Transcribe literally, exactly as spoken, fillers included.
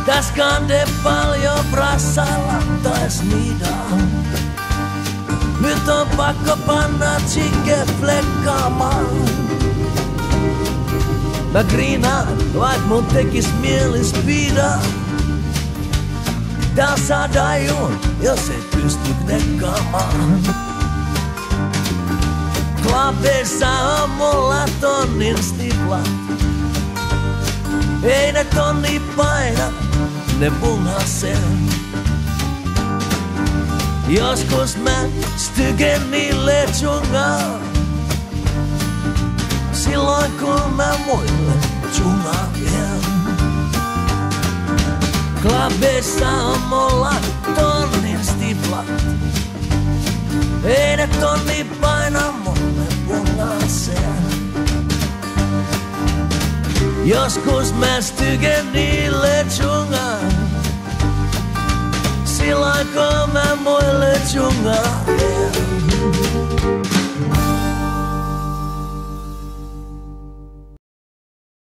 Täs kande paljon brassalla tais niidaan. Nyt on pakko panna chikke flekkaamaan. Mä griinaan, vaik mun tekis mieli spiidaa. Tää saadaan juon, jos ei pysty knekkaamaan. Klabeissa on mulla tonnin stiplat. Ei ne tonni paina, ne punasen. Joskus mä styken niille tjungaan. Silloin kun mä muille tjungaan vien. Klabeissa on mulla tonnin stiplat. Ei ne tonni paina mulle punasen. Joskus mä styken niille tjungaan. Silloin kun mä muille tjungaan.